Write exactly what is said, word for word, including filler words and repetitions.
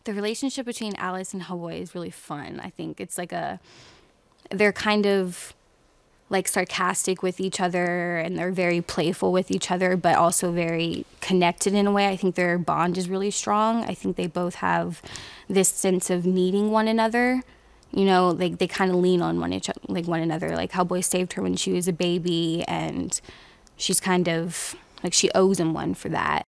The relationship between Alice and Hellboy is really fun. I think it's like a, they're kind of like sarcastic with each other, and they're very playful with each other, but also very connected in a way. I think their bond is really strong. I think they both have this sense of needing one another. You know, like they kind of lean on one each like one another. Like Hellboy saved her when she was a baby, and she's kind of like she owes him one for that.